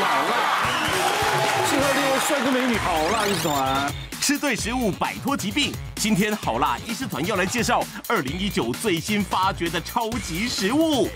好辣，适合这个帅哥美女好辣医师团。 吃对食物摆脱疾病。今天好辣医师团要来介绍2019最新发掘的超级食物。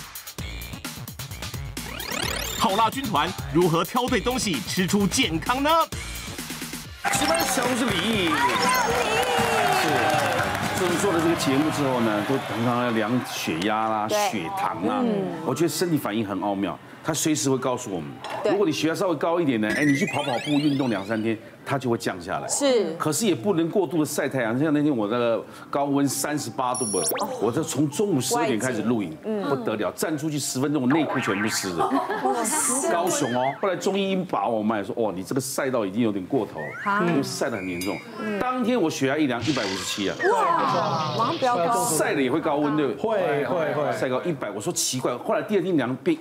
好辣军团如何挑对东西吃出健康呢？ 值班小护士李，是。自从做了这个节目之后呢，都常常要量血压啦、血糖啊。我觉得身体反应很奥妙，它随时会告诉我们，如果你血压稍微高一点呢，哎，你去跑跑步、运动2、3天，它就会降下来。 是， 可是也不能过度的晒太阳。像那天我那个高温38度吧，我这从中午12点开始录影，不得了，站出去10分钟，我内裤全部湿了。高雄哦，后来中医一把我脉说，哦，你这个晒到已经有点过头了，因为晒得很严重。当天我血压一量157啊， 哇，马上飙高， 晒了也会高温对不对？ 会晒高100，我说奇怪，后来第2天量变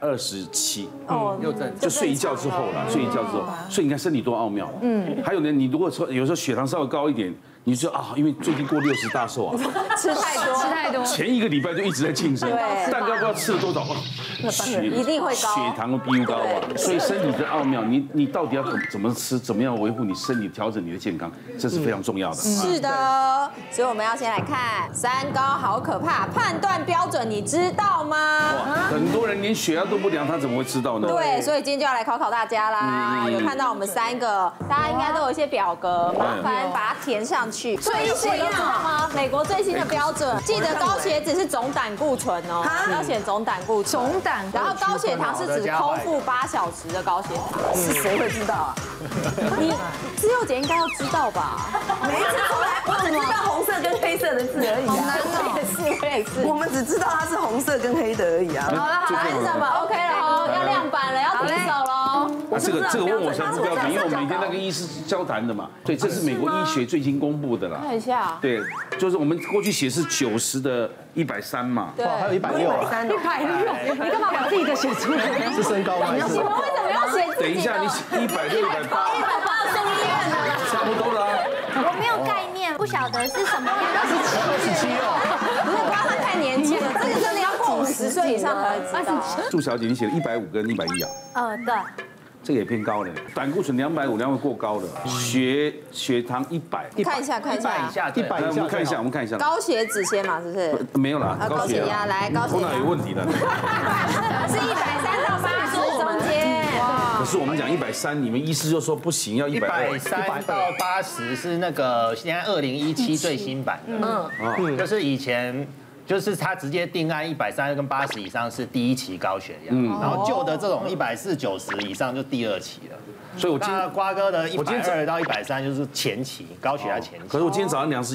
127，又在就睡一觉之后啦，睡一觉之后，所以你看身体多奥妙。还有呢，你如果说有时候血糖稍微高一点，你就啊，因为最近过60大寿啊， 吃太多， 前1个礼拜就一直在庆生，蛋糕不知道吃了多少， 一定会高， 血糖比如高啊，所以身体的奥妙，你到底要怎么吃，怎么样维护你身体，调整你的健康，这是非常重要的。 是的，所以我们要先来看三高好可怕，判断标准你知道吗？ 很多人连血压都不量，他怎么会知道呢？ 对，所以今天就要来考考大家啦。有看到我们3个，大家应该都有一些表格，麻烦把它填上去。最新的知道吗？美国最新的标准，记得高血脂是总胆固醇哦，要写总胆固醇。总胆，然后高血糖是指空腹8小时的高血糖。是谁会知道啊？你自幼姐应该要知道吧？ 每一次出来，我只知道红色跟黑色的字而已啊。 我也是， 我们只知道它是红色跟黑的而已啊。 好了，答案是什么 ？OK 了哦，要亮板了，要举手喽。 这个问我才不标准，因为我每天在跟医师交谈的嘛。对，这是美国医学最新公布的啦。 看一下。 对，就是我们过去写是90的130嘛。 对， 还有160。 160，你干嘛把自己的写出来？ 是身高吗？ 你们为什么要写自己的？ 等一下，你写160、180， 送医院了， 差不多了。 我没有概念，不晓得是什么样的。 27哦。 不是，刚刚太年轻了，这个真的要过50岁以上才知道。 祝小姐，你写了150跟110啊？ 对。 这个也偏高了，胆固醇250，200过高了，血糖100， 看一下 100以下， 我们看一下， 高血脂先嘛，是不是？ 没有啦， 高血压来，高血压头脑有问题的， 是130到80中间。 可是我们讲130，你们医师就说不行，要 130到80是那个现在2017最新版的，就是以前。就是他直接定案130跟80以上是第1期高血压，然后旧的这种140、90以上就第2期了。 所以我今天瓜哥的120到130就是前期高血压前期。 可是我今天早上量是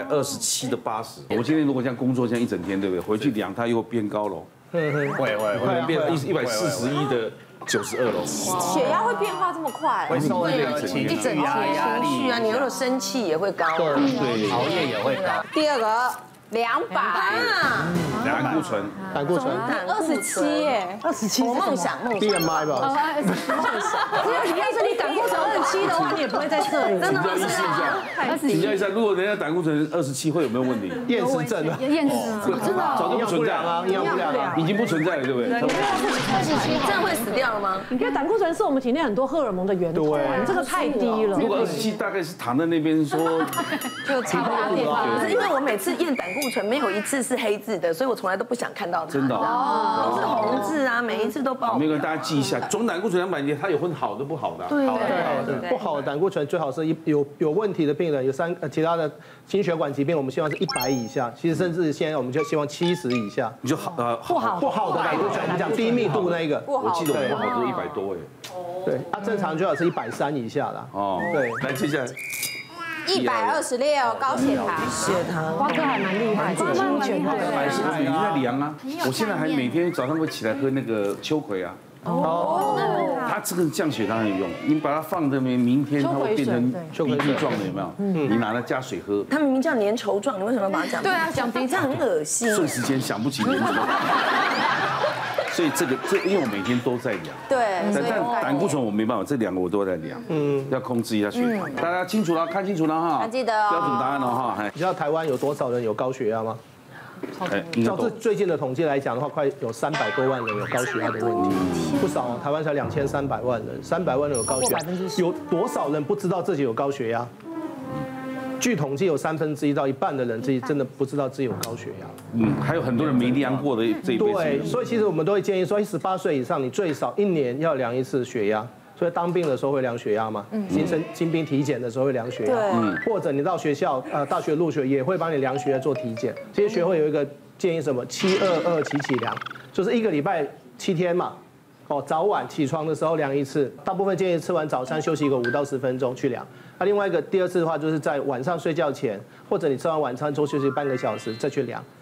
127的80，我今天如果这样工作这样一整天，对不对？回去量它又变高了， 会变141的92了。 血压会变化这么快？ 会受那个情绪啊、压力啊，你如果生气也会高， 对， 熬夜也会高。 第2个。200 胆固醇 27耶 ，27，我梦想 BMI 吧。 你要是你胆固醇27的话，你也不会在这里。 真的吗？ 请教一下，如果人家胆固醇27会有没有问题？ 厌食症啊， 厌食真的早都不存在啊，营养不良啊， 已经不存在了，对不对？ 这样会死掉了吗？ 你看胆固醇是我们体内很多荷尔蒙的源头，你这个太低了。 如果27大概是躺在那边说， 就差不多。 可是因为我每次验胆固醇没有一次是黑字的，所以我从来都不想看到它。 真的都是红字啊，每一次都报。 没有，大家记一下，总胆固醇200，它有分好的不好的。 对，不好的胆固醇最好是有问题的病人，有其他的心血管疾病，我们希望是100以下。其实甚至现在我们就希望70以下。 你就不好的胆固醇，你讲低密度那个， 我记得我不好都100多哎。 对，正常最好是130以下的。 哦， 对， 来接下来。 126高血糖， 瓜哥还蛮厉害，这个精准的。 每天在量啊，我现在还每天早上会起来喝那个秋葵啊。它这个降血糖很有用，你把它放这边，明天它会变成鼻涕状的，有没有？你拿来加水喝。 它明明叫粘稠状，你为什么要把它讲？对啊，讲鼻这样很恶心。 瞬时间想不起名字。所以这因为我每天都在量， 对， 但胆固醇我没办法，这2个我都在量，要控制一下血糖。大家清楚了，看清楚了哈， 还记得标准答案了哈。 你知道台湾有多少人有高血压吗？ 照这最近的统计来讲的话，快有300多万人有高血压的问题，不少哦。台湾才2300万人，300万人有高血压，有多少人不知道自己有高血压？据统计，有1/3到1半的人自己真的不知道自己有高血压。 还有很多人没量过的这一辈子。 对，所以其实我们都会建议说，18岁以上，你最少1年要量一次血压。所以当兵的时候会量血压嘛，新兵体检的时候会量血压，或者你到学校大学入学也会帮你量血压做体检。这些学会有一个建议什么722起量，就是1个礼拜7天嘛，早晚起床的时候量一次，大部分建议吃完早餐休息个5到10分钟去量。那另外一个第二次的话，就是在晚上睡觉前，或者你吃完晚餐之后休息半个小时再去量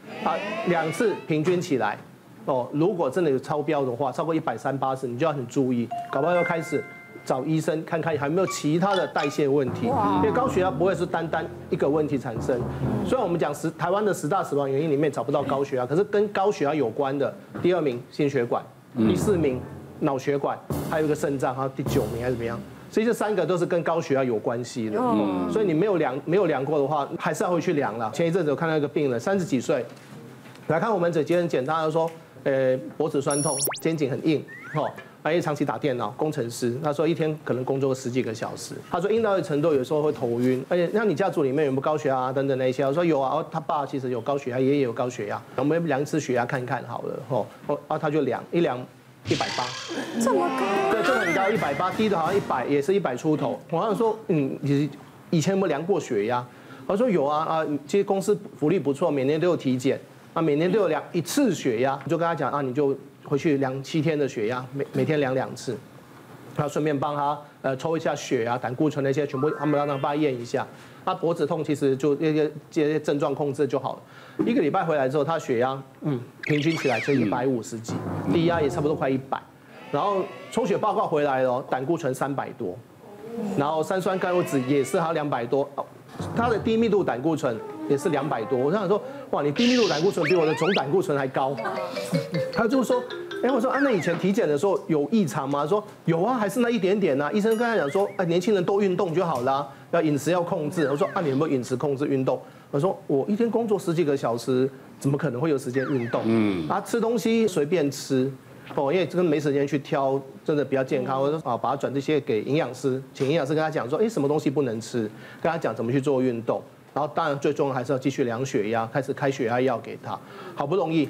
，2次平均起来。如果真的有超标的话，超过130/80，你就要很注意，搞不好要开始找医生看看还有没有其他的代谢问题。因为高血压不会是单一个问题产生。虽然我们讲台湾的10大死亡原因里面找不到高血压，可是跟高血压有关的，第2名心血管，第4名脑血管，还有一个肾脏，还有第9名还是怎么样？所以这3个都是跟高血压有关系的。所以你没有量过的话，还是要回去量了。前一阵子我看到一个病人，30几岁，来看我们这几天检查，他说。脖子酸痛，肩颈很硬，因为长期打电脑，工程师，他说一天可能工作10几个小时，他说硬到一程度，有时候会头晕，而且像你家族里面有没有高血压等等那些？我说有啊，他爸其实有高血压，爷爷有高血压，我们量一次血压看看好了，他就量180， 这么高？ 对，这很高，180，低的好像100，也是100出头。我好像说，以前有没有量过血压？他说有啊，其实公司福利不错，每年都有体检。每年都有量1次血压，你就跟他讲你就回去量7天的血压，每天量2次，然后顺便帮他抽一下血啊、胆固醇那些全部他们让他验一下。他脖子痛其实就这些症状控制就好了。1个礼拜回来之后，他血压平均起来就150几，低压也差不多快100，然后抽血报告回来了，胆固醇300多，然后三酸甘油酯也是他200多，他的低密度胆固醇也是200多。我想说，哇，你低密度胆固醇比我的总胆固醇还高。他就说，我说那以前体检的时候有异常吗？说有啊，还是那一点点啊。医生跟他讲说，年轻人多运动就好啦，要饮食要控制。我说你有没有饮食控制运动？我说我一天工作10几个小时，怎么可能会有时间运动？吃东西随便吃。因为真的没时间去挑，真的比较健康。我说把它转这些给营养师，请营养师跟他讲说，什么东西不能吃，跟他讲怎么去做运动。然后当然最重要还是要继续量血压，开始开血压药给他。好不容易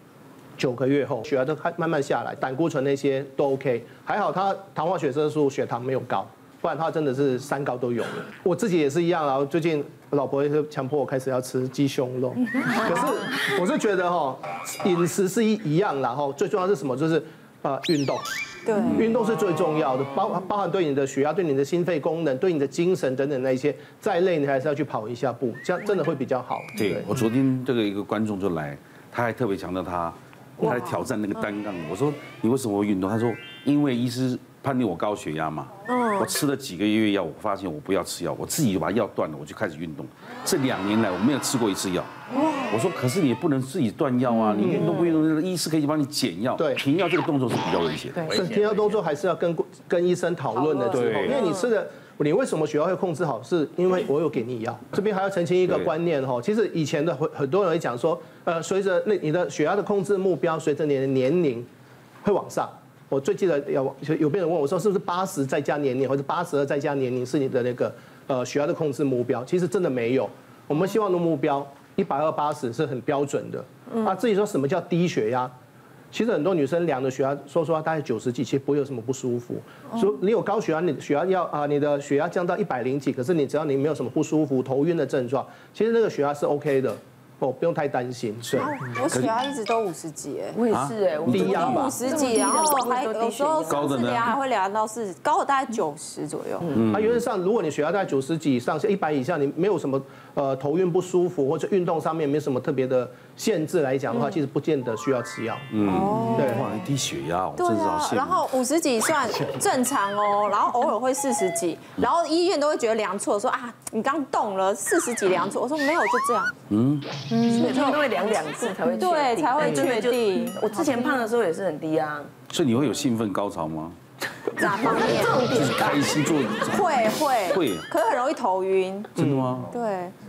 9个月后，血压都慢慢下来，胆固醇那些都 OK， 还好他糖化血色素、血糖没有高，不然他真的是3高都有了。我自己也是一样啊，最近老婆也是强迫我开始要吃鸡胸肉，可是我是觉得饮食是一样啦，最重要是什么？就是运动。对，运动是最重要的，包含对你的血压、对你的心肺功能、对你的精神等等那些，再累你还是要去跑一下步，这样真的会比较好。 对，我昨天这个一个观众就来，他还特别强调他来挑战那个单杠。我说你为什么会运动？他说因为医师判定我高血压嘛，我吃了几个月药，我发现我不要吃药，我自己就把药断了，我就开始运动。这2年来我没有吃过1次药。我说可是你也不能自己断药啊，你运动不运动，医师可以帮你减药。对，停药这个动作是比较危险。 对，停药动作还是要跟医生讨论的之后，因为你吃的。你为什么血压会控制好？是因为我有给你药。这边还要澄清一个观念其实以前的很多人会讲说，随着你的血压的控制目标，随着你的年龄会往上。我最记得有病人问我说，是不是80再加年龄，或者82再加年龄是你的那个血压的控制目标？其实真的没有。我们希望的目标120/80是很标准的。至于说什么叫低血压？其实很多女生量的血压，说实话大概90几，其实不会有什么不舒服。所以你有高血压，你血压你的血压降到100几，可是只要你没有什么不舒服、头晕的症状，其实那个血压是 OK 的。不用太担心。对， 我血压一直都50几， 我也是低压吧 ，50几，然后还有时候高的量还会量到40，高的大概90左右。 原则上，如果你血压在90几以上，100以下，你没有什么头晕不舒服，或者运动上面没有什么特别的限制来讲的话，其实不见得需要吃药。 对，哇，低血压，我真是好羡慕。 然后50几算正常哦，然后偶尔会40几，然后医院都会觉得量错，说你刚动了40几量错，我说没有，就这样。 所以他们会量2次才会对，才会确定。 我之前胖的时候也是很低啊。 所以你会有兴奋高潮吗？ 哪方面？ 就是开心做。 会，可是很容易头晕。 真的吗？ 对。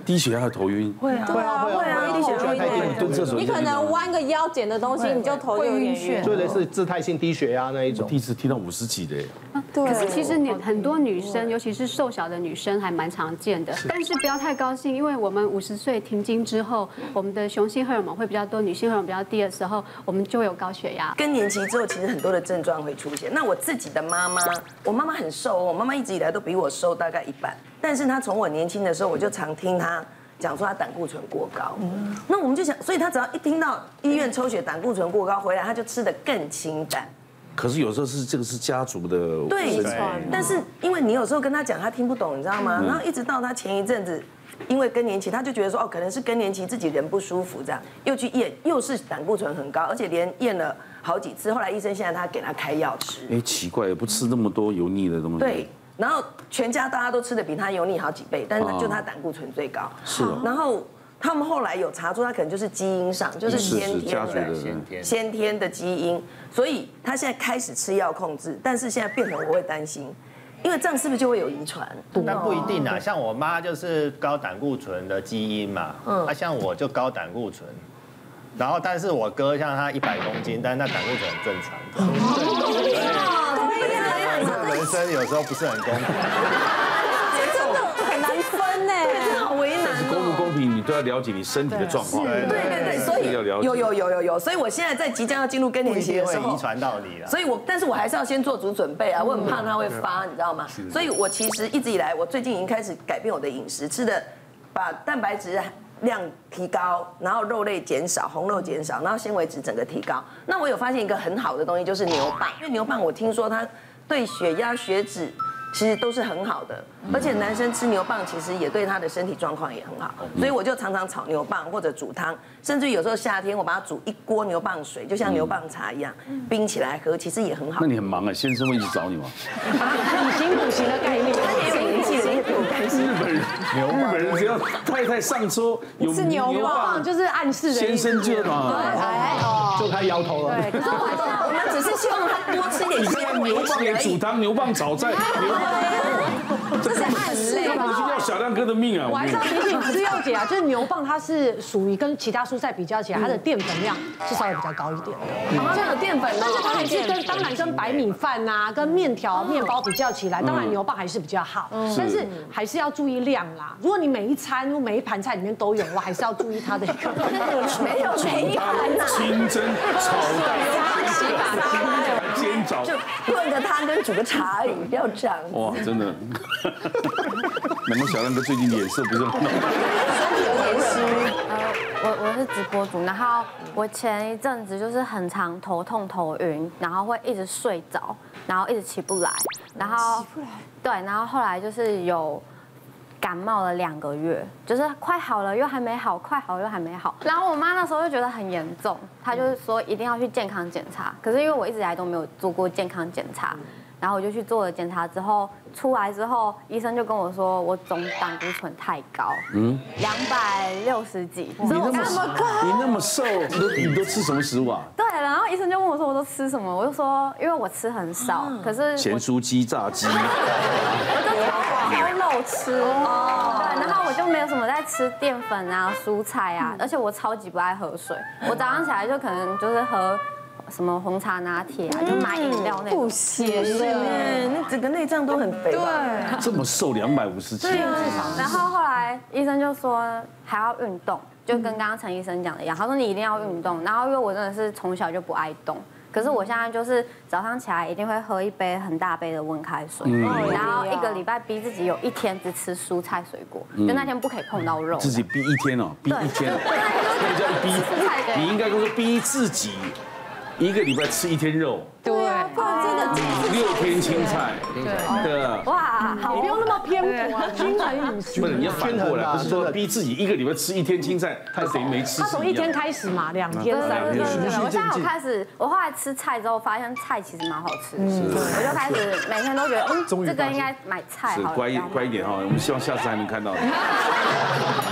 低血压会头晕。 会啊，低血压太低， 蹲厕所你可能弯个腰捡的东西，你就头就有点晕。 对的是自态性低血压那一种。 第一次听到50几的。 可是其实很多女生，尤其是瘦小的女生，还蛮常见的。但是不要太高兴，因为我们50岁停经之后，我们的雄性荷尔蒙会比较多，女性荷尔蒙比较低的时候，我们就会有高血压。 更年期之后，其实很多的症状会出现。那我自己的妈妈，我妈妈很瘦，我妈妈一直以来都比我瘦大概1半，但是她从我年轻的时候，我就常听她讲说她胆固醇过高。那我们就想，所以她只要一听到医院抽血胆固醇过高回来，她就吃得更清淡。 可是有时候这个是家族的对，但是因为你有时候跟他讲，他听不懂，你知道吗？然后一直到他前一阵子，因为更年期，他就觉得说哦，可能是更年期自己人不舒服，这样又去验，又是胆固醇很高，而且连验了好几次。后来医生现在他给他开药吃。 哎，奇怪，也不吃那么多油腻的东西。 对，然后全家大家都吃的比他油腻好几倍，但是就他胆固醇最高。 是哦。 然后他们后来有查出他可能就是基因上，就是先天的基因，所以他现在开始吃药控制，但是现在变成我会担心，因为这样是不是就会有遗传？ 那不一定啊，像我妈就是高胆固醇的基因嘛，像我就高胆固醇，然后但是我哥像他100公斤，但是那胆固醇很正常。对呀，人生有时候不是很公平。 真的很难分呢， 好为难。 但是公不公平，你都要了解你身体的状况。 对，所以有，所以我现在在即将要进入更年期的时候， 会遗传到你了。 所以但是我还是要先做足准备啊，我很怕它会发，你知道吗？所以我其实一直以来，我最近已经开始改变我的饮食，吃的把蛋白质量提高，然后肉类减少，红肉减少，然后纤维质整个提高。那我有发现一个很好的东西，就是牛蒡，因为牛蒡我听说它对血压、血脂其实都是很好的，而且男生吃牛蒡其实也对他的身体状况也很好，所以我就常常炒牛蒡或者煮汤，甚至有时候夏天我把它煮1锅牛蒡水，就像牛蒡茶一样，冰起来喝，其实也很好。 那你很忙啊，先生会一直找你吗？ 以形补形的概念， 他也有年纪了，也比我开心。 日本人只要太太上桌有牛蒡， 就是暗示先生就嘛， 就他摇头了。 对，可是我们只是希望他多吃点纤维。 牛蒡也煮汤，牛蒡炒菜， 这是暗示根本是要小亮哥的命啊！ 我还是要提醒资佑姐啊，就是牛蒡它是属于跟其他蔬菜比较起来，它的淀粉量是稍微比较高一点的。 这样有淀粉， 但是它还是当然跟白米饭啊、跟面条、面包比较起来，当然牛蒡还是比较好，但是还是要注意量啦。如果你每一餐、每一盘菜里面都有，我还是要注意它的一个没有每一盘呐， 清蒸、炒蛋、煎炒， 就炖个汤跟煮个茶而已，不要这样。 哇，真的，难怪小亮哥最近脸色不是很好。 我是直播主，然后我前一阵子就是很常头痛头晕，然后会一直睡着，然后一直起不来，然后对，然后后来就是有感冒了2个月，就是快好了又还没好，快好了又还没好。然后我妈那时候就觉得很严重，她就是说一定要去健康检查。可是因为我一直以来都没有做过健康检查，然后我就去做了检查之后，出来之后医生就跟我说我总胆固醇太高，260几。 你那么瘦，你都吃什么食物啊？ 对，然后医生就问我说我都吃什么，我就说因为我吃很少，可是咸酥鸡、炸鸡， 我就挑肉吃对，然后我就没有什么在吃淀粉啊、蔬菜啊，而且我超级不爱喝水，我早上起来就可能就是喝什么红茶拿铁啊，就买饮料那种。不行，那整个内脏都很肥。对， 这么瘦250斤。 然后后来医生就说还要运动，就跟刚刚陈医生讲的一样，他说你一定要运动。然后因为我真的是从小就不爱动。可是我现在就是早上起来一定会喝1杯很大杯的温开水，然后1个礼拜逼自己有1天只吃蔬菜水果，就那天不可以碰到肉。 自己逼1天哦，逼1天，那叫逼。你应该说逼自己1个礼拜吃1天肉。 对啊，不然真的 6天青菜，对啊。 哇，好， 不用那么偏颇啊，均衡饮食。 不是你要反过来，不是说逼自己1个礼拜吃1天青菜，他等于没吃。 他从1天开始嘛，2天、3天。 我现在有开始，我后来吃菜之后发现菜其实蛮好吃，我就开始每天都觉得，这个应该买菜好了。 乖一点哈，我们希望下次还能看到你。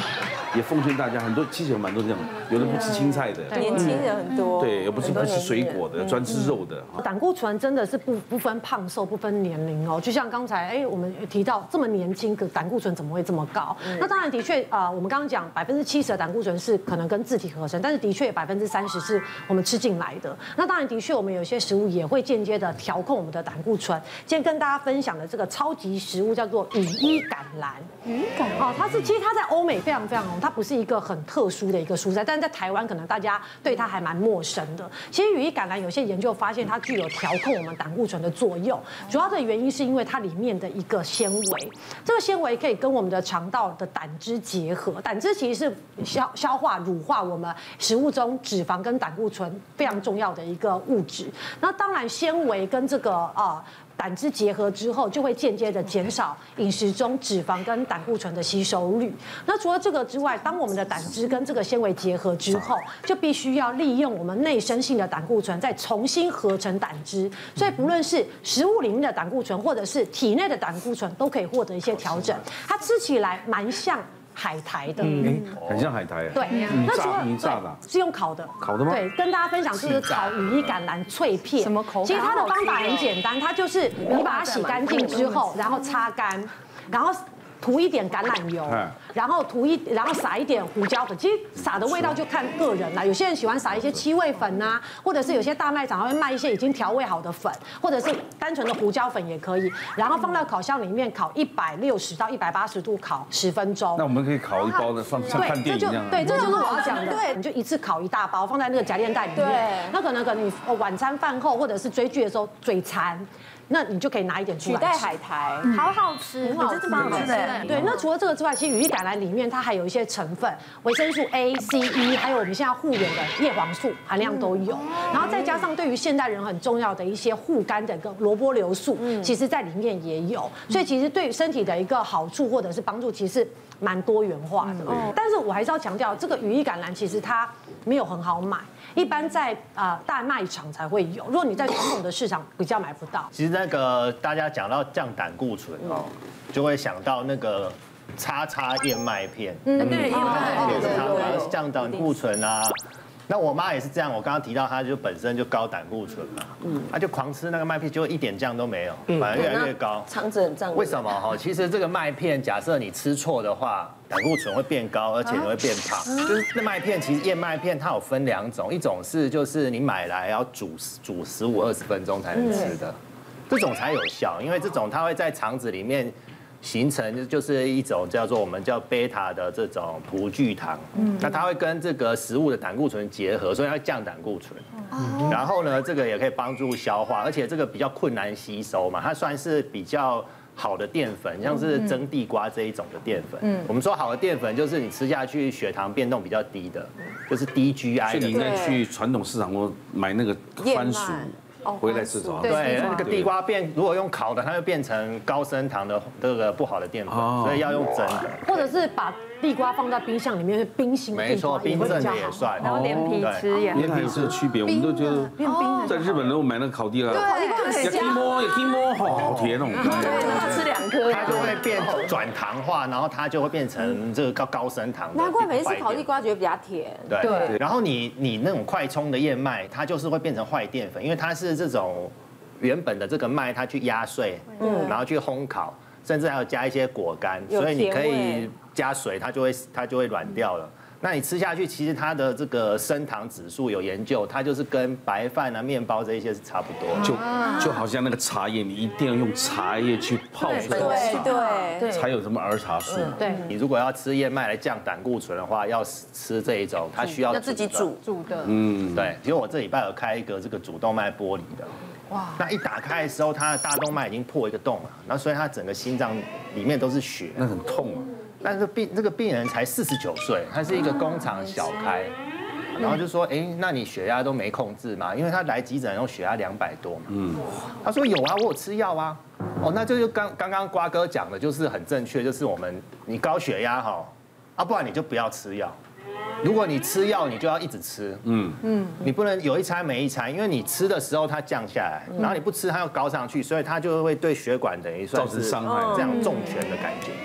也奉劝大家，很多其实有蛮多这样，有的不吃青菜的， 年轻人很多， 对，又不吃水果的，专吃肉的。 胆固醇真的是不分胖瘦，不分年龄哦。就像刚才我们提到这么年轻，可胆固醇怎么会这么高？那当然的确我们刚刚讲70%的胆固醇是可能跟自体合成，但是的确有30%是我们吃进来的。那当然的确我们有些食物也会间接的调控我们的胆固醇。今天跟大家分享的这个超级食物叫做羽衣甘蓝。羽衣甘蓝，其实它在欧美非常非常红，它不是一个很特殊的一个蔬菜，但是在台湾可能大家对它还蛮陌生的。其实羽衣甘蓝有些研究发现它具有调控我们胆固醇的作用，主要的原因是因为它里面的一个纤维，这个纤维可以跟我们的肠道的胆汁结合，胆汁其实是消化乳化我们食物中脂肪跟胆固醇非常重要的一个物质。那当然纤维跟这个胆汁结合之后，就会间接的减少饮食中脂肪跟胆固醇的吸收率。那除了这个之外，当我们的胆汁跟这个纤维结合之后，就必须要利用我们内生性的胆固醇再重新合成胆汁。所以不论是食物里面的胆固醇，或者是体内的胆固醇，都可以获得一些调整。它吃起来蛮像海苔的， 很像海苔。 对，那除了你炸的是用烤的， 烤的吗？ 对，跟大家分享就是烤羽衣甘蓝脆片。 什么口感？ 其实它的方法很简单，它就是你把它洗干净之后，然后擦干，然后涂一点橄榄油，然后撒一点胡椒粉。其实撒的味道就看个人啦，有些人喜欢撒一些七味粉啊，或者是有些大卖场会卖一些已经调味好的粉，或者是单纯的胡椒粉也可以。然后放到烤箱里面烤160到180度烤10分钟。 那我们可以烤一包的放像看电影一样。 对，这就是我要讲的。对，你就一次烤一大包，放在那个夹链袋里面。对，那可能你晚餐饭后或者是追剧的时候嘴馋。那你就可以拿一点出来取代海苔， 好好吃， 很好吃，蛮好吃的。 对，那除了这个之外，其实羽衣甘蓝里面它还有一些成分，维生素 A、C、E， 还有我们现在护眼的叶黄素含量都有。然后再加上对于现代人很重要的一些护肝的跟萝卜硫素，其实在里面也有。所以其实对于身体的一个好处或者是帮助，其实蛮多元化的。但是我还是要强调，这个羽衣甘蓝其实它没有很好买。一般在大卖场才会有，如果你在传统的市场比较买不到。 其实那个大家讲到降胆固醇就会想到那个叉燕麦片， 对，燕麦也是它降胆固醇啊。那我妈也是这样，我刚刚提到她就本身就高胆固醇嘛，她就狂吃那个麦片，就一点酱都没有，反而越来越高， 肠子很胀。 为什么哈？其实这个麦片，假设你吃错的话，胆固醇会变高，而且你会变胖。就是那麦片，其实燕麦片它有分2种，一种是就是你买来要煮15-20分钟才能吃的，这种才有效，因为这种它会在肠子里面形成就是一种叫做我们叫贝塔的这种葡聚糖，那它会跟这个食物的胆固醇结合，所以它会降胆固醇。然后呢，这个也可以帮助消化，而且这个比较困难吸收嘛，它算是比较好的淀粉，像是蒸地瓜这一种的淀粉。我们说好的淀粉就是你吃下去血糖变动比较低的，就是低 GI 的。 所以你应该去传统市场或买那个番薯。回来吃早上。 对，那个地瓜如果用烤的，它会变成高升糖的这个不好的淀粉，所以要用蒸的。 或者是把地瓜放到冰箱里面，冰心没错，冰镇的也算。 然后连皮吃也连皮是区别，我们都觉得在日本如果买那个烤地瓜，也可以摸，好甜哦。 对，吃2颗， 它就会变转糖化，然后它就会变成这个高升糖。 难怪每次烤地瓜觉得比较甜。 对，然后你那种快冲的燕麦，它就是会变成坏淀粉，因为它是这种原本的这个麦，它去压碎，然后去烘烤，甚至还有加一些果干，所以你可以加水，它就会软掉了。那你吃下去，其实它的这个升糖指数有研究，它就是跟白饭啊、面包这一些是差不多。 就好像那个茶叶，你一定要用茶叶去泡出来，对，才有什么儿茶素。 对， 你如果要吃燕麦来降胆固醇的话，要吃这一种，它需要自己煮的。 对。其实我这礼拜有开一个这个主动脉剥离的。哇！那一打开的时候，它的大动脉已经破一个洞了，然后所以它整个心脏里面都是血， 那很痛啊。 但是这个病人才49岁，他是一个工厂小开，然后就说，那你血压都没控制嘛？因为他来急诊用血压200多嘛。他说有啊，我有吃药啊。那就刚刚瓜哥讲的就是很正确，就是你高血压不然你就不要吃药。如果你吃药，你就要一直吃，你不能有一餐没一餐，因为你吃的时候它降下来，然后你不吃它又高上去，所以它就会对血管等于算是造成伤害， 这样重拳的感觉。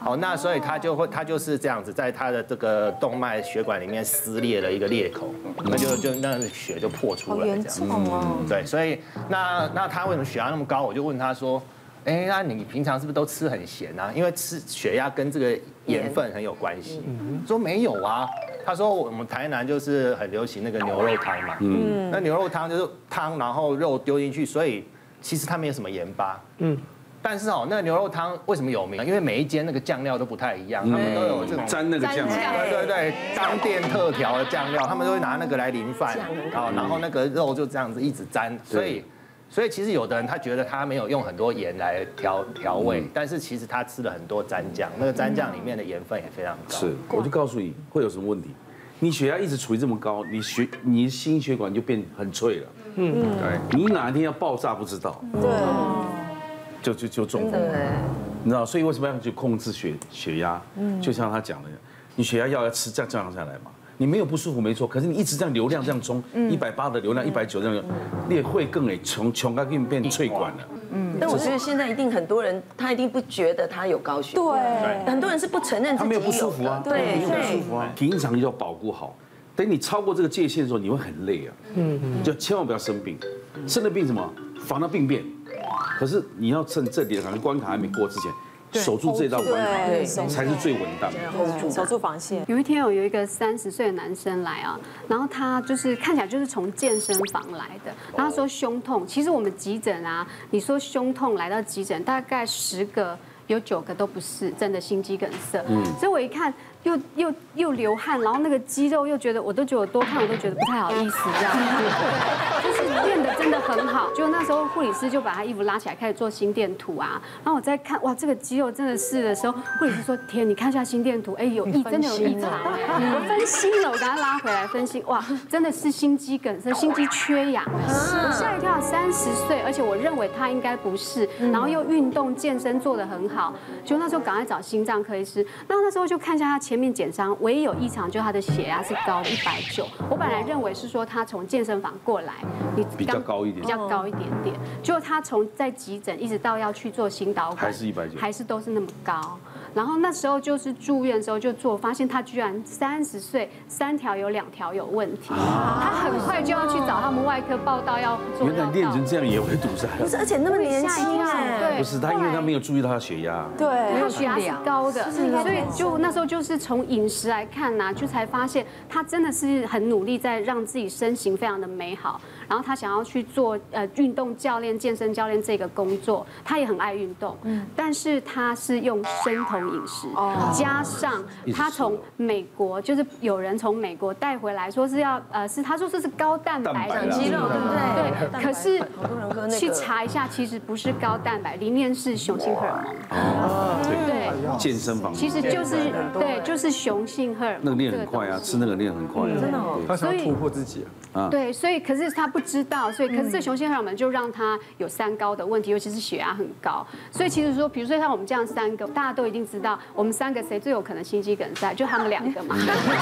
哦，那所以他就是这样子，在他的这个动脉血管里面撕裂了一个裂口，那那血就破出来这样。对，所以那他为什么血压那么高？我就问他说，哎，那你平常是不是都吃很咸啊？因为吃血压跟这个盐分很有关系。说没有啊。他说我们台南就是很流行那个牛肉汤嘛，那牛肉汤就是汤，然后肉丢进去，所以其实它没有什么盐巴。但是那个牛肉汤为什么有名？因为每一间那个酱料都不太一样，他们都有这种沾那个酱料， 对，当店特调的酱料，他们都会拿那个来淋饭啊，然后那个肉就这样子一直沾，所以其实有的人他觉得他没有用很多盐来调味，但是其实他吃了很多蘸酱，那个蘸酱里面的盐分也非常高。 是，我就告诉你会有什么问题，你血压一直处于这么高，你心血管就变很脆了。对，你哪一天要爆炸不知道。对。就中风了，你知道，所以为什么要去控制血压？就像他讲的，你血压药要吃这样降下来嘛，你没有不舒服没错，可是你一直这样流量这样冲，180的流量，190这样，你也会更穷到变脆管了。 但我觉得现在一定很多人他一定不觉得他有高血压，对，很多人是不承认自己有， 他没有不舒服啊， 对， 没有不舒服啊，平常要保护好。等你超过这个界限的时候，你会很累啊，就千万不要生病，生了病什么防到病变。可是你要趁这里的关卡还没过之前，守住这道关卡才是最稳当的， 守住防线。 有一天有一个30岁的男生来啊，然后他就是看起来就是从健身房来的，然后他说胸痛。其实我们急诊啊，你说胸痛来到急诊，大概10个有9个都不是真的心肌梗塞。所以我一看又流汗，然后那个肌肉又觉得，我都觉得我多看我都觉得不太好意思这样，就是练得真的很好。就那时候护理师就把他衣服拉起来开始做心电图啊，然后我在看哇这个肌肉真的是的时候，护理师说天你看一下心电图，哎真的有异常，我分心了，我给他拉回来分析，哇真的是心肌梗塞，心肌缺氧，我吓一跳，30岁，而且我认为他应该不是，然后又运动健身做得很好，就那时候赶快找心脏科医师，那时候就看一下他前面检伤，唯一有异常就是他的血压是高190，我本来认为是说他从健身房过来，你比较高一点， 就他从在急诊一直到要去做心导管， 还是190， 还是都是那么高。然后那时候就是住院的时候就做，发现他居然30岁，3条有2条有问题，他很快就要去找他们外科报道要做。 原来练成这样也会堵塞， 不是，而且那么年轻哎， 对， 不是他，因为他没有注意到他血压， 对， 他血压是高的，所以就那时候就是从饮食来看呐，就才发现他真的是很努力在让自己身形非常的美好，然后他想要去做运动教练、健身教练这个工作，他也很爱运动，但是他是用生酮饮食，加上他从美国，就是有人从美国带回来，说是要是他说这是高蛋白的肌肉，对不对？ 对，可是好多人喝那个去查一下，其实不是高蛋白，里面是雄性荷尔蒙。对， 健身房其实就是对，就是雄性荷尔蒙。 那个练很快啊，吃那个练很快， 真的， 他想要突破自己啊。对，所以可是他不知道，所以可是这雄性荷尔蒙就让他有3高的问题，尤其是血压很高。所以其实说，比如说像我们这样3个，大家都一定知道，我们3个谁最有可能心肌梗塞？就他们2个嘛。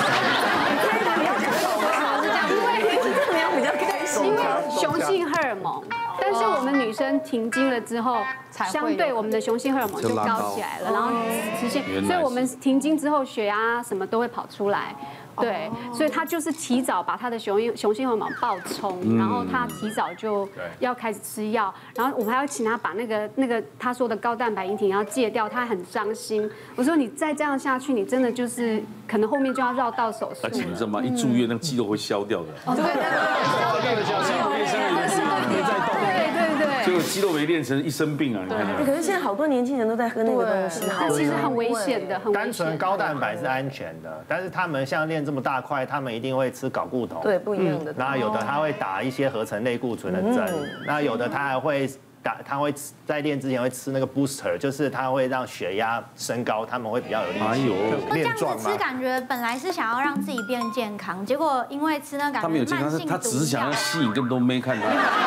因为雄性荷尔蒙，但是我们女生停经了之后，相对我们的雄性荷尔蒙就高起来了，然后雌性，所以我们停经之后血压什么都会跑出来。对，所以他就是提早把他的雄性荷尔蒙爆冲，然后他提早就要开始吃药，然后我们还要请他把那个他说的高蛋白饮品要戒掉，他很伤心。我说你再这样下去，你真的就是可能后面就要绕道手术。 而且你知道吗？一住院那个肌肉会消掉的。结果肌肉没练成，一生病啊！你看。 可是现在好多年轻人都在喝那个东西， 但其实很危险的，很危险。 单纯高蛋白是安全的，但是他们像练这么大块，他们一定会吃睾固酮， 对，不一样的。 那有的他会打一些合成类固醇的针，那有的他还会他会在练之前会吃那个 booster， 就是他会让血压升高，他们会比较有力气。 哎呦， 那这样子吃感觉本来是想要让自己变健康，结果因为吃那感觉慢性毒药， 他只是想要吸引更多妹看他。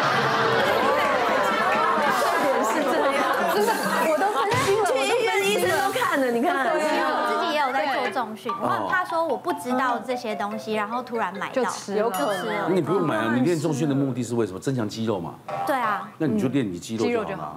你看， 因为我自己也有在做重训，我很怕说我不知道这些东西，然后突然买到， 有可能。 你不用买啊，你练重训的目的是为什么？增强肌肉嘛。 对啊。 那你就练你肌肉就好了。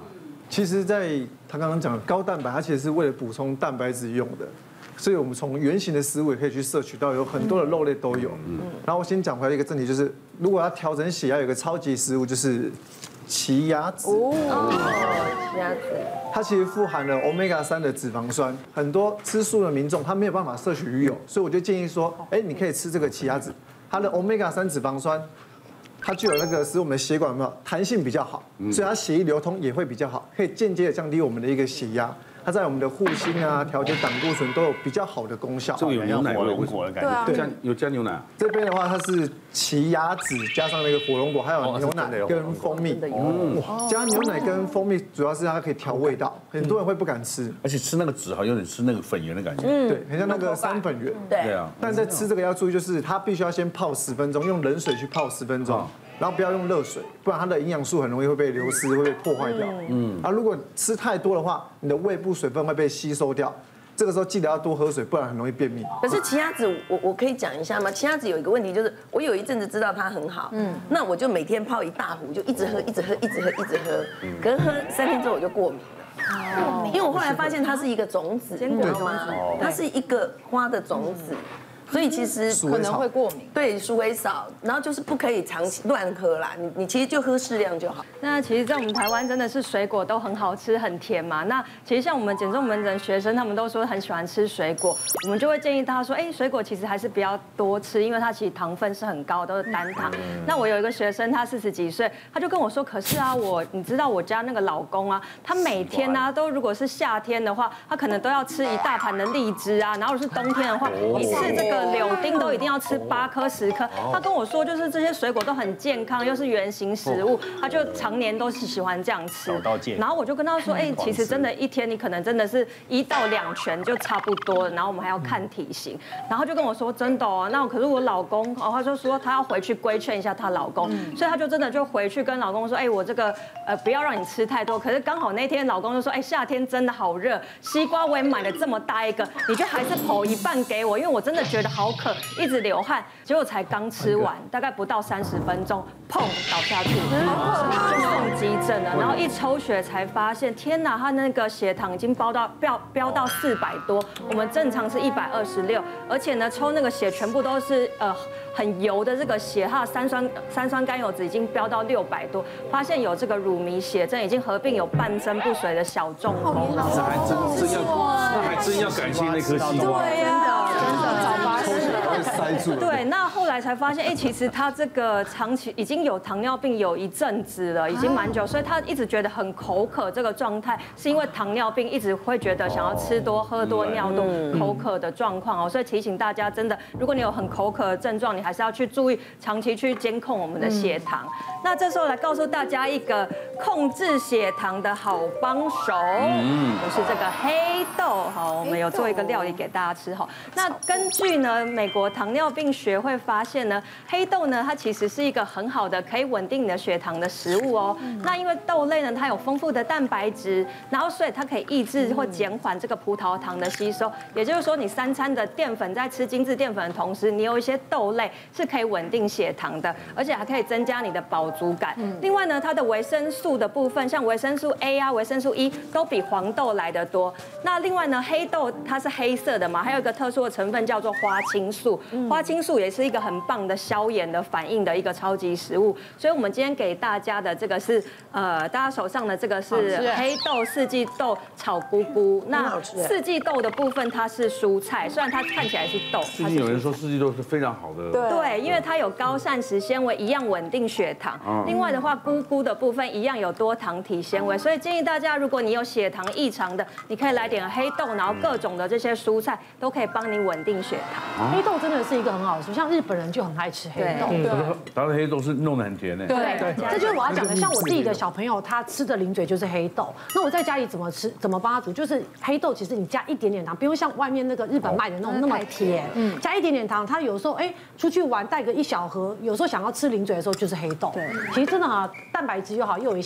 其实，在他刚刚讲的高蛋白，它其实是为了补充蛋白质用的。所以我们从原型的食物也可以去摄取到，有很多的肉类都有。然后我先讲回来一个正题，就是如果要调整血压，有一个超级食物就是奇亚籽。 奇亚籽， 它其实富含了 Omega-3的脂肪酸，很多吃素的民众他没有办法摄取鱼油，所以我就建议说，你可以吃这个奇亚籽，它的 Omega-3脂肪酸。它具有那个使我们的血管有没有弹性比较好，所以它血液流通也会比较好，可以间接的降低我们的一个血压。它在我们的护心啊、调节胆固醇都有比较好的功效。 这个有牛奶味， 的感觉。 对，有加牛奶。 这边的话，它是奇亚籽加上那个火龙果，还有牛奶跟蜂蜜。加牛奶跟蜂蜜主要是它可以调味道，很多人会不敢吃， 而且吃那个籽好像有点吃那个粉圆的感觉。 对，很像那个3粉圆。 对啊。 但在吃这个要注意，就是它必须要先泡10分钟，用冷水去泡10分钟。然后不要用热水，不然它的营养素很容易会被流失，会被破坏掉。如果吃太多的话，你的胃部水分会被吸收掉。这个时候记得要多喝水，不然很容易便秘。 可是奇亚籽，我可以讲一下吗？奇亚籽有一个问题，就是我有一阵子知道它很好，那我就每天泡一大壶，就一直喝，一直喝，一直喝，一直喝。可是喝3天之后我就过敏了。因为我后来发现它是一个种子，你知道吗？它是一个花的种子。所以其实可能会过敏， 对，鼠尾草，然后就是不可以长期乱喝啦，你其实就喝适量就好。 那其实，在我们台湾真的是水果都很好吃、很甜嘛。那其实像我们减重门诊学生，他们都说很喜欢吃水果，我们就会建议他说，水果其实还是不要多吃，因为它其实糖分是很高，都是单糖。那我有一个学生，他40几岁，他就跟我说，可是啊，你知道我家那个老公啊，他每天啊都如果是夏天的话，他可能都要吃一大盘的荔枝啊，然后如果是冬天的话，一次这个柳丁都一定要吃8颗10颗。他跟我说，就是这些水果都很健康，又是原型食物，他就常年都是喜欢这样吃。然后我就跟他说，其实真的一天你可能真的是1到2拳就差不多了，然后我们还要看体型。然后就跟我说，真的哦，那可是我老公哦，他就说他要回去规劝一下她老公，所以他就真的就回去跟老公说，我这个不要让你吃太多。可是刚好那天老公就说，夏天真的好热，西瓜我也买了这么大一个，你就还是剖一半给我，因为我真的觉得好渴，一直流汗。结果才刚吃完，大概不到30分钟，砰倒下去，就送急诊了。然后一抽血才发现，天哪，他那个血糖已经飙到400多，我们正常是126，而且呢抽那个血全部都是很油的这个血，它的三酸甘油酯已经飙到600多，发现有这个乳糜血症，已经合并有半身不遂的小中风。 那还真要感谢那颗西瓜。 对呀，真的早发现。 塞住了。 对，那后来才发现，其实他这个长期已经有糖尿病有一阵子了，已经蛮久，所以他一直觉得很口渴。这个状态是因为糖尿病一直会觉得想要吃多、喝多、尿多、口渴的状况哦。所以提醒大家，真的，如果你有很口渴的症状，你还是要去注意，长期去监控我们的血糖。那这时候来告诉大家一个控制血糖的好帮手，就是这个黑豆。好，我们有做一个料理给大家吃哈。那根据呢美国糖尿病学会发现呢，黑豆呢它其实是一个很好的可以稳定你的血糖的食物哦。那因为豆类呢它有丰富的蛋白质，然后所以它可以抑制或减缓这个葡萄糖的吸收。也就是说，你3餐的淀粉在吃精致淀粉的同时，你有一些豆类是可以稳定血糖的，而且还可以增加你的饱足感。另外呢，它的维生素的部分，像维生素 A 啊、维生素 E 都比黄豆来得多。那另外呢，黑豆它是黑色的嘛，还有一个特殊的成分叫做花青素。花青素也是一个很棒的消炎的反应的一个超级食物。所以我们今天给大家的这个是大家手上的这个是黑豆四季豆炒菇菇。那四季豆的部分它是蔬菜，虽然它看起来是豆。 最近有人说四季豆是非常好的， 对，因为它有高膳食纤维，一样稳定血糖。另外的话，菇菇的部分一样有多糖体纤维，所以建议大家，如果你有血糖异常的，你可以来点黑豆，然后各种的这些蔬菜都可以帮你稳定血糖。 黑豆真的是一个很好吃，像日本人就很爱吃黑豆。 他的黑豆是弄得很甜的。 对，这就是我要讲的。像我自己的小朋友，他吃的零嘴就是黑豆。那我在家里怎么吃，怎么帮他煮？就是黑豆，其实你加一点点糖，不用像外面那个日本卖的那种那么甜，加一点点糖。他有时候出去玩带个1小盒，有时候想要吃零嘴的时候就是黑豆。对，其实真的哈，蛋白质又好，又有一些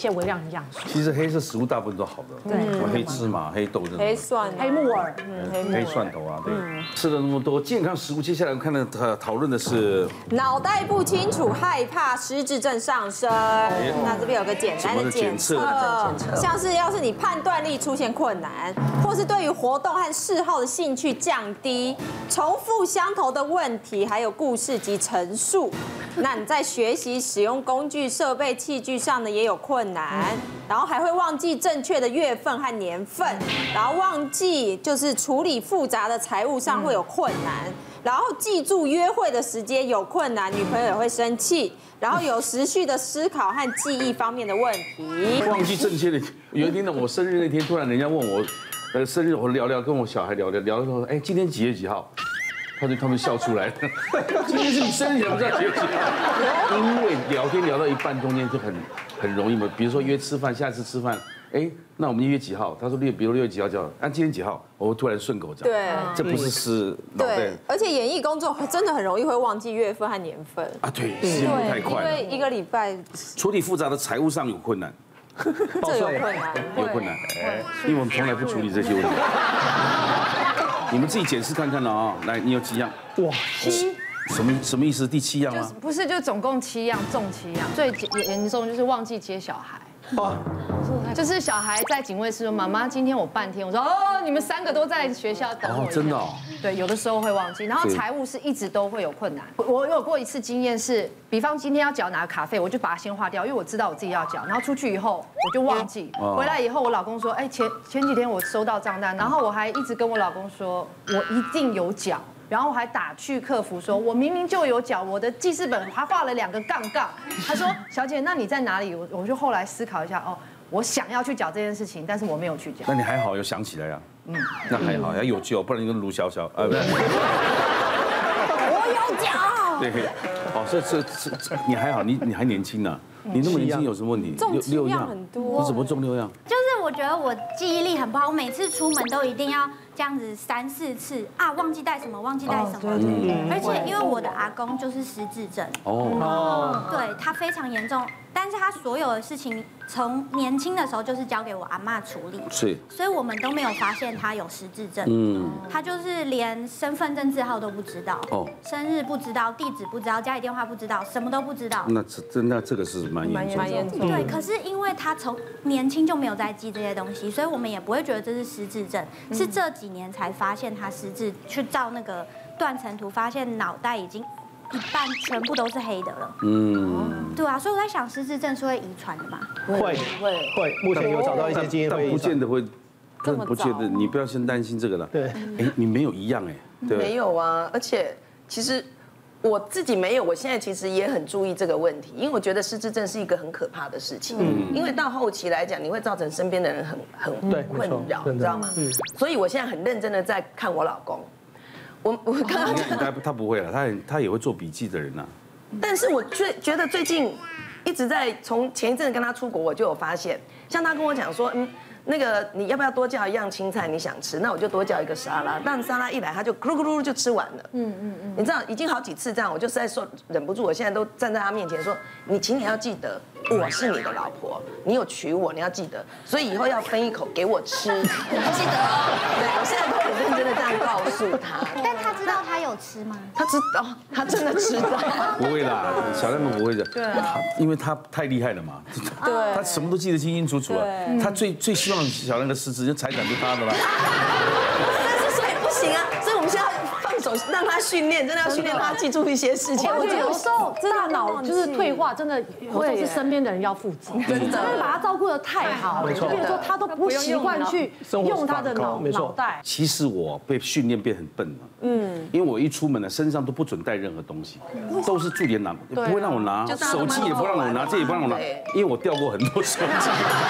些微量营养素。 其实黑色食物大部分都好的， 对， 什么黑芝麻、黑豆这种， 黑蒜、 黑木耳， 黑蒜头啊，对，吃了那么多健康食物，接下来我们看到讨论的是脑袋不清楚，害怕失智症上升。那这边有个简单的检测，像是要是你判断力出现困难，或是对于活动和嗜好的兴趣降低，重复相同的问题，还有故事及陈述。那你在学习使用工具、设备、器具上呢也有困难，然后还会忘记正确的月份和年份，然后忘记就是处理复杂的财务上会有困难。然后记住约会的时间有困难，女朋友也会生气，然后有时序的思考和记忆方面的问题。 忘记正确的。有一天呢，我生日那天，突然人家问我，生日我聊跟我小孩聊说，哎，今天几月几号？他们笑出来了。今天是你生日，你不知道几月几号？因为聊天聊到一半，中间就很容易嘛。比如说约吃饭，下次吃饭。哎，那我们约几号？他说比如6月几号叫，今天几号？我突然顺口讲， 对， 这不是脑袋。 对，而且演艺工作真的很容易会忘记月份和年份啊，对，时间过太快了。 因为一个礼拜处理复杂的财务上有困难， 这有困难， 有困难，因为我们从来不处理这些问题。你们自己检视看看啊，来，你有几样？哇，7。什么意思？第7样吗？ 不是，就总共7样，中7样。最严重就是忘记接小孩。就是小孩在警卫室说：“妈妈，今天我半天。”我说：“哦，你们3个都在学校等我。” 真的哦。 对，有的时候会忘记。然后财务是一直都会有困难。我有过一次经验是，比方今天要缴哪个卡费，我就把它先划掉，因为我知道我自己要缴。然后出去以后我就忘记，回来以后我老公说：“哎，前几天我收到账单，然后我还一直跟我老公说，我一定有缴。”然后我还打去客服说，我明明就有缴，我的记事本还画了2个杠杠。他说，小姐，那你在哪里？我就后来思考一下，哦，我想要去缴这件事情，但是我没有去缴。 那你还好有想起来呀？那还好，还有救，不然你跟卢小小不是。 我有缴。 对，哦，这你还好，你还年轻呢。你那么年轻有什么问题？ 中6样很多。 你怎么中6样？ 就是我觉得我记忆力很不好，我每次出门都一定要这样子3、4次啊，忘记带什么，忘记带什么。而且因为我的阿公就是失智症，对他非常严重，但是他所有的事情从年轻的时候就是交给我阿嬷处理， 是， 所以我们都没有发现他有失智症。他就是连身份证字号都不知道，生日不知道，地址不知道，家里电话不知道，什么都不知道。 那这个是蛮严重的。 对，可是因为他从年轻就没有在记这些东西，所以我们也不会觉得这是失智症，是这几年才发现他失智，去照那个断层图，发现脑袋已经一半全部都是黑的了。对啊，所以我在想，失智症是会遗传的吗？ 会，目前有找到一些基因会遗传， 但不见得会，不见得，你不要先担心这个了。对，哎，你没有一样哎，对， 没有啊，而且其实。我自己没有，我现在其实也很注意这个问题，因为我觉得失智症是一个很可怕的事情，因为到后期来讲，你会造成身边的人很困扰，你知道吗？所以我现在很认真的在看我老公，我刚刚他不会了，他也会做笔记的人呐。 但是我觉得最近一直在从前一阵子跟他出国，我就有发现，像他跟我讲说，那个你要不要多叫一样青菜你想吃？那我就多叫一个沙拉。但沙拉一来，他就咕噜咕噜就吃完了。你知道已经好几次这样，我就实在忍不住，我现在都站在他面前说，请你要记得，我是你的老婆，你有娶我，你要记得，所以以后要分一口给我吃，记得哦。对，我现在都很认真的这样告诉他。 但他知道他有吃吗？ 他知道，他真的知道。 不会啦，小亮们不会的。对，因为他太厉害了嘛。对，他什么都记得清清楚楚啊。他最希望小亮的失智，就财产是他的啦。 但是所以不行啊，所以我们现在放手让他训练，真的要训练他记住一些事情。 我觉得有时候大脑就是退化，真的会是身边的人要负责，真的把他照顾得太好了，就变成说他都不习惯去用他的脑袋。 其实我被训练变很笨了，因为我一出门呢，身上都不准带任何东西，都是助理拿，不会让我拿，手机也不让我拿，这也不让我拿，因为我掉过很多手机。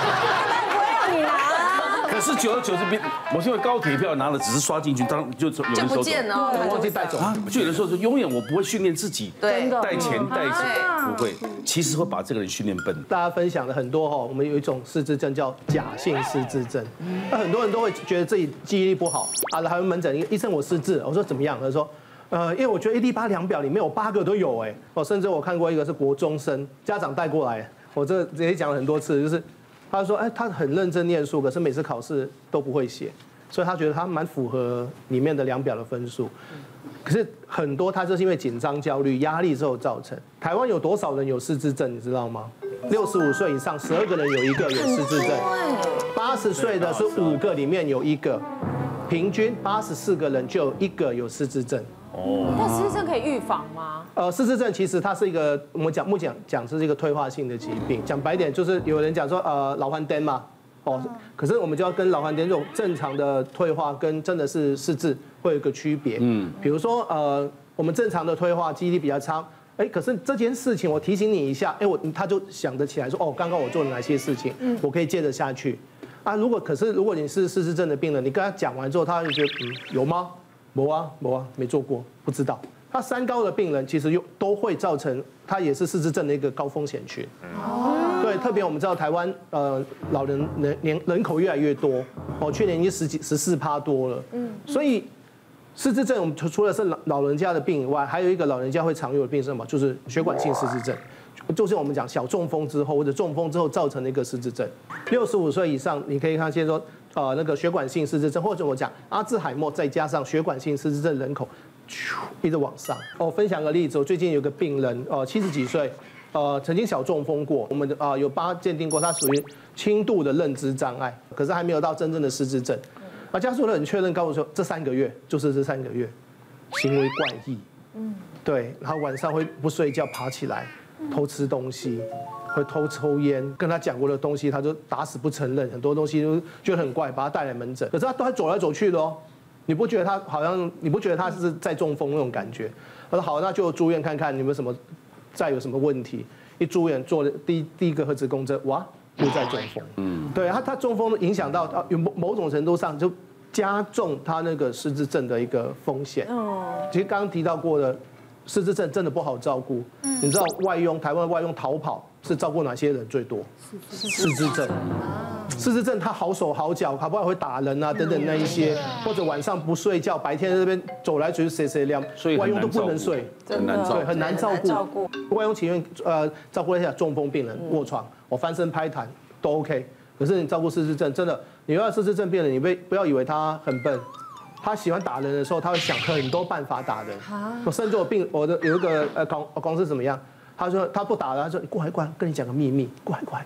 可是久而久之，我因为高铁票拿了，只是刷进去，就有人收走， 忘记带走啊。就有人说，永远我不会训练自己带钱带不会，其实会把这个人训练笨。 大家分享了很多哈，我们有一种失智症叫假性失智症，那很多人都会觉得自己记忆力不好啊，来门诊医生我失智，我说怎么样？他说。因为我觉得108量表里面有8个都有哎，甚至我看过一个是国中生，家长带过来， 我这也讲了很多次，就是他说，哎，他很认真念书，可是每次考试都不会写，所以他觉得他蛮符合里面的量表的分数。可是很多他就是因为紧张、焦虑、压力之后造成。台湾有多少人有失智症，你知道吗？65岁以上12个人有1个有失智症，80岁的是5个里面有1个，平均84个人就有1个有失智症。 但失智症可以预防吗？ 失智症其实它是一个我们目前讲这是一个退化性的疾病，讲白点就是有人讲说老黄疸嘛，可是我们就要跟老黄疸这种正常的退化跟真的是失智会有一个区别。比如说我们正常的退化记忆力比较差。可是这件事情我提醒你一下，他就想得起来说，刚刚我做了哪些事情，我可以接着下去。如果你是失智症的病人，你跟他讲完之后，他就觉得有吗？没啊，没做过，不知道。他三高的病人其实都会造成，他也是失智症的一个高风险群。对，特别我们知道台湾老人人口越来越多，去年已经14%多了。所以。失智症，我们除了是老人家的病以外，还有一个老人家会常有的病是什么？就是血管性失智症，就是我们讲小中风之后或者中风之后造成的一个失智症。65岁以上，你可以看见说，那个血管性失智症，或者我讲阿兹海默再加上血管性失智症人口，一直往上。分享个例子，我最近有个病人，70几岁，曾经小中风过，我们有帮他鉴定过，他属于轻度的认知障碍，可是还没有到真正的失智症。家属很确认告诉我说，这3个月就是这3个月，行为怪异，对，然后晚上会不睡觉爬起来偷吃东西，会偷抽烟，跟他讲过的东西他就打死不承认，很多东西都觉得很怪，把他带来门诊，可是他都还走来走去的哦，你不觉得他好像你不觉得他是在中风那种感觉？他说好，那就住院看看你们什么再有什么问题。一住院做了第一个核磁共振，哇！又在中风，对他中风影响到有某种程度上就加重他那个失智症的一个风险。其实刚刚提到过的，失智症真的不好照顾。你知道台湾外佣逃跑是照顾哪些人最多？失智症。失智症他好手好脚，搞不好会打人啊等等那一些，或者晚上不睡觉，白天在这边走来走去谁亮，外佣都不能睡，很难照顾。外佣情愿照顾一下中风病人卧床，我翻身拍痰都 OK。可是你照顾失智症，真的，你要失智症病人，你不要以为他很笨，他喜欢打人的时候，他会想很多办法打人。我甚至我的有一个公司怎么样？他说他不打了，他说你过来，跟你讲个秘密，过来。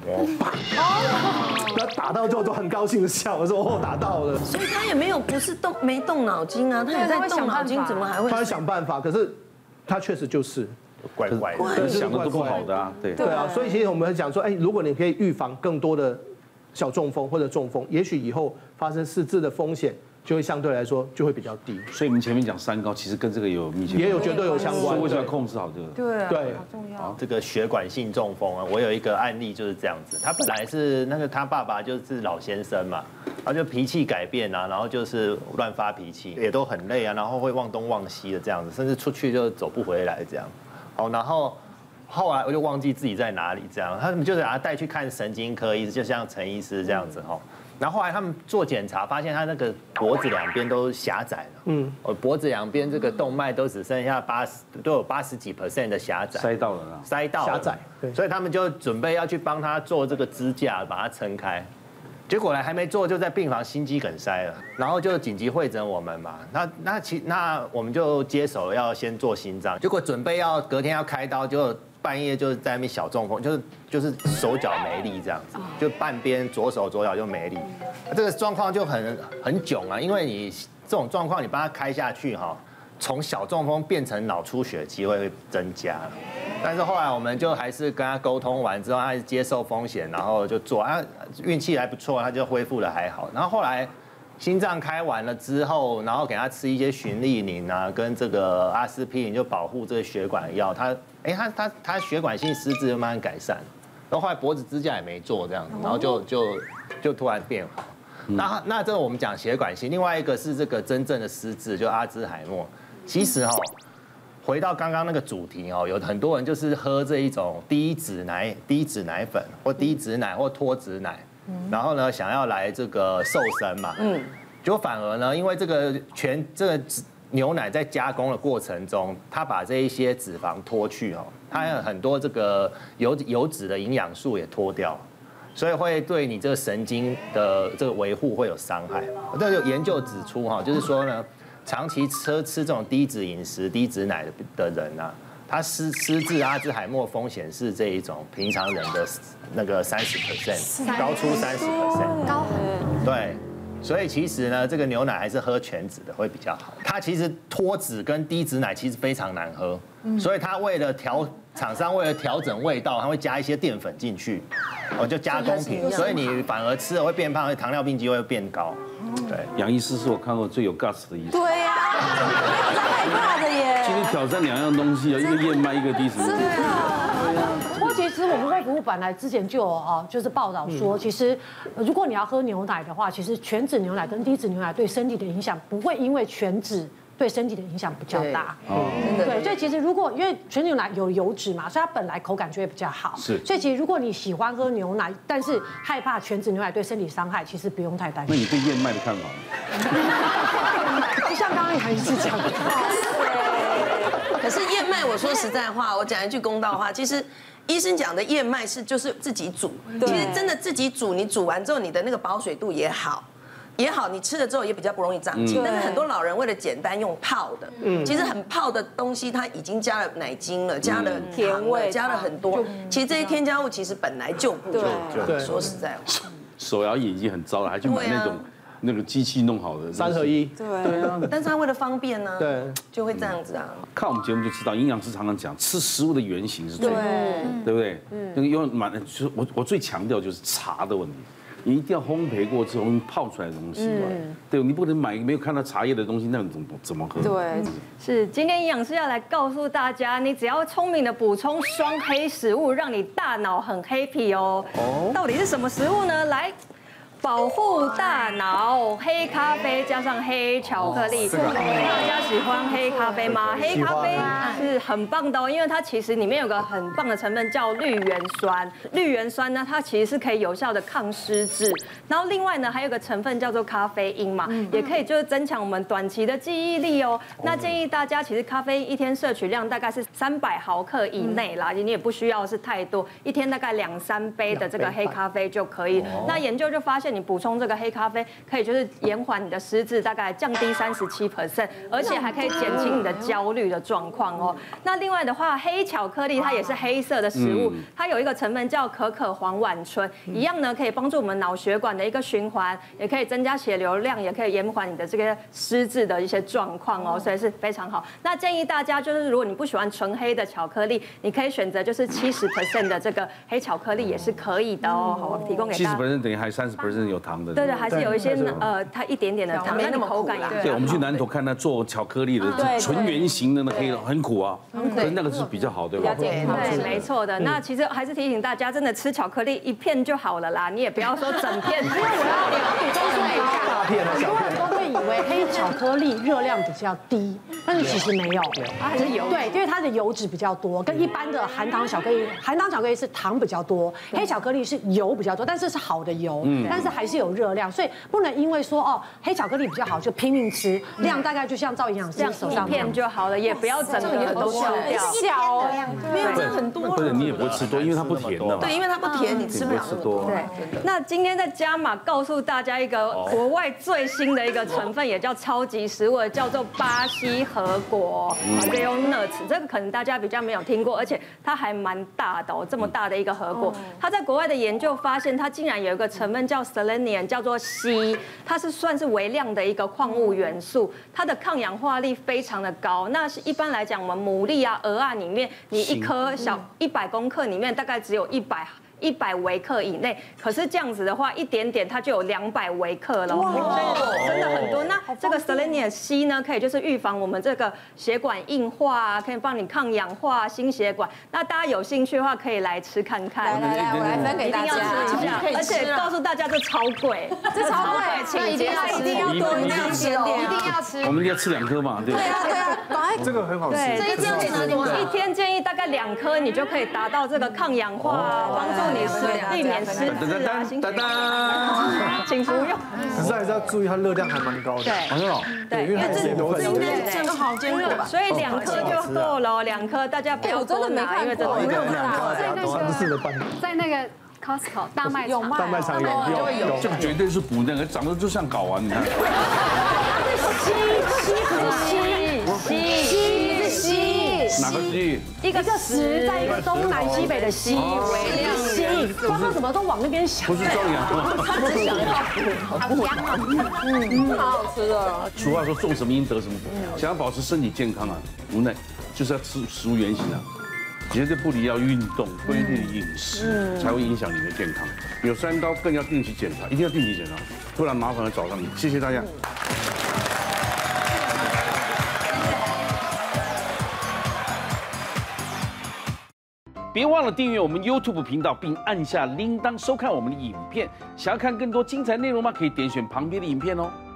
他打到之后都很高兴的笑，我说打到了。 所以他也不是没动脑筋啊，他也在动脑筋，怎么还会？ 他会想办法，可是他确实就是怪的， 想的都不好的啊，对啊。所以其实我们讲说，如果你可以预防更多的小中风或者中风，也许以后发生失智的风险就会相对来说就会比较低。 所以你们前面讲三高，其实跟这个有密切， 也有绝对有相关。 所以为什么要控制好这个？ 对， 好重要。 这个血管性中风啊，我有一个案例就是这样子。他本来是他爸爸就是老先生嘛，他就脾气改变啊，然后就是乱发脾气，也都很累啊，然后会忘东忘西的这样子，甚至出去就走不回来这样。然后后来我就忘记自己在哪里这样，他们就是把他带去看神经科医师，就像陈医师这样子哈。然后后来他们做检查，发现他那个脖子两边都狭窄了，脖子两边这个动脉都只剩下都有80几%的狭窄， 塞到了， 狭窄， 所以他们就准备要去帮他做这个支架，把它撑开。结果呢还没做，就在病房心肌梗塞了，然后就紧急会诊我们嘛，那我们就接手了，要先做心脏，结果准备隔天要开刀，就半夜就在那边小中风，就是手脚没力这样子，就半边左手左脚就没力，这个状况就很囧啊，因为你这种状况你帮他开下去哈，从小中风变成脑出血机会会增加。但是后来我们就还是跟他沟通完之后，他接受风险，然后就做，运气还不错，他就恢复了还好。然后后来心脏开完了之后，然后给他吃一些循利宁啊，跟这个阿司匹林就保护这个血管药，他血管性失智就慢慢改善。然后后来脖子支架也没做这样子，然后就突然变好。那这个我们讲血管性，另外一个是这个真正的失智，就阿兹海默。其实回到刚刚那个主题有很多人就是喝这一种低脂奶粉或低脂奶或脱脂奶，然后呢想要来这个瘦身嘛，结果反而呢因为这个牛奶在加工的过程中，它把这一些脂肪脱去哦，它有很多这个油脂的营养素也脱掉，所以会对你这个神经的这个维护会有伤害。这有研究指出哈，就是说呢，长期吃这种低脂饮食、低脂奶的人啊，他失智阿兹海默风险是这一种平常人的那个30%，高出30%， 高很多。 对。所以其实呢，这个牛奶还是喝全脂的会比较好。它其实脱脂跟低脂奶其实非常难喝，所以它厂商为了调整味道，它会加一些淀粉进去，就加工品，所以你反而吃了会变胖，糖尿病机会会变高。对， 杨医师是我看过最有 guts 的医生。 对呀，没有在害怕的耶。 今天挑战2样东西啊，一个燕麦，一个低脂乳。 不过其实我们卫福部本来之前就有就是报道说，其实如果你要喝牛奶的话，其实全脂牛奶跟低脂牛奶对身体的影响不会因为全脂对身体的影响比较大。对，所以其实因为全脂牛奶有油脂嘛，所以它本来口感就会比较好。 是， 所以其实如果你喜欢喝牛奶，但是害怕全脂牛奶对身体伤害，其实不用太担心。 那你对燕麦的看法呢？ 就像刚刚杨医师讲的。 可是燕麦，我说实在话，我讲一句公道话，其实医生讲的燕麦就是自己煮，其实真的自己煮，你煮完之后，你的那个保水度也好，你吃了之后也比较不容易长筋。但是很多老人为了简单用泡的，其实很泡的东西，它已经加了奶精了，加了甜味，加了很多。其实这些添加物其实本来就不对。说实在话， 手摇饮已经很糟了，还去买那个机器弄好的 3合1。 对啊，但是他为了方便呢，对，就会这样子啊。 看我们节目就知道，营养师常常讲，吃食物的原型是最好的，对不对？那个就是我最强调就是茶的问题。你一定要烘焙过之后泡出来的东西，对，你不能买没有看到茶叶的东西，那怎么喝？ 对，是今天营养师要来告诉大家，你只要聪明的补充双黑食物，让你大脑很 happy 哦。到底是什么食物呢？来。保护大脑，黑咖啡加上黑巧克力，大家喜欢黑咖啡吗？黑咖啡是很棒的哦，因为它其实里面有个很棒的成分叫绿原酸。绿原酸呢，它其实是可以有效的抗失智。然后另外呢，还有个成分叫做咖啡因嘛，也可以就是增强我们短期的记忆力哦。那建议大家，其实咖啡因一天摄取量大概是300毫克以内啦，你也不需要是太多，一天大概2-3杯的这个黑咖啡就可以。那研究就发现，你补充这个黑咖啡可以就是延缓你的失智，大概降低37%，而且还可以减轻你的焦虑的状况哦。那另外的话，黑巧克力它也是黑色的食物，它有一个成分叫可可黄烷醇，一样呢可以帮助我们脑血管的一个循环，也可以增加血流量，也可以延缓你的这个失智的一些状况哦，所以是非常好。那建议大家就是，如果你不喜欢纯黑的巧克力，你可以选择就是70%的这个黑巧克力也是可以的哦。好，我提供给大家。 70%等于还30%有糖。 对对，还是有一些它一点点的糖，那你口感也对。我们去南投看他做巧克力的纯圆形的那黑很苦啊，对，那个是比较好，对吧？ 对，没错的。那其实还是提醒大家，真的吃巧克力1片就好了啦，你也不要说整片。因为我要补充一下，很多人都会以为黑巧克力热量比较低，但是其实没有，它还是油。对，因为它的油脂比较多，跟一般的含糖巧克力是糖比较多，黑巧克力是油比较多，但是是好的油，但是还是有热量，所以不能因为说黑巧克力比较好就拼命吃，量大概就像赵营养师手上片就好了，也不要整个都吃掉。 小， 没有这很多。 不是你也不会吃多，因为它不甜的嘛。 对，因为它不甜，你吃不了吃多。 对，那今天再加码告诉大家一个国外最新的一个成分，也叫超级食物，叫做巴西核果 （Brazil nuts）。这个可能大家比较没有听过，而且它还蛮大的哦，这么大的一个核果。它在国外的研究发现，它竟然有一个成分叫 selenium， 叫做硒，它是算是微量的一个矿物元素，它的抗氧化力非常的高。那是一般来讲，我们牡蛎啊、鹅啊里面，你一颗小100公克里面大概只有100微克以内，可是这样子的话，一点点它就有200微克了，所以真的很多。那这个 selenium 硒呢，可以就是预防我们这个血管硬化啊，可以帮你抗氧化心血管。那大家有兴趣的话，可以来吃看看。 来，我来分给大家， 一定要吃一下，而且告诉大家这超贵， 这超贵，请一定要吃，一定要吃，一定要吃。 我们要吃2颗嘛，对。 对啊， 这个很好吃。 对，这样子一天建议大概2颗，你就可以达到这个抗氧化，帮助避免失智啊，心血管，请服用。 可是还是要注意，它热量还蛮高的。 对， 因为它是油脂。 应该整个好坚果吧？ 所以2颗就够了，2颗大家不要多拿，因为真的没有在那个 Costco 大卖场大卖场有， 这个绝对是补那个，长得就像睾丸，你看。 硒， 哪个硒？ 一个石在一个东南西北的西，微量硒，不知道他怎么都往那边想。 不是壮阳， 他只想要好香哦， 好好吃的。 俗话说种什么因得什么果，想要保持身体健康啊，无奈就是要吃食物原型啊。绝对不离要运动，规律饮食，才会影响你的健康。有3高更要定期检查，一定要定期检查，不然麻烦会找上你。谢谢大家。别忘了订阅我们 YouTube 频道，并按下铃铛收看我们的影片。想要看更多精彩内容吗？可以点选旁边的影片哦。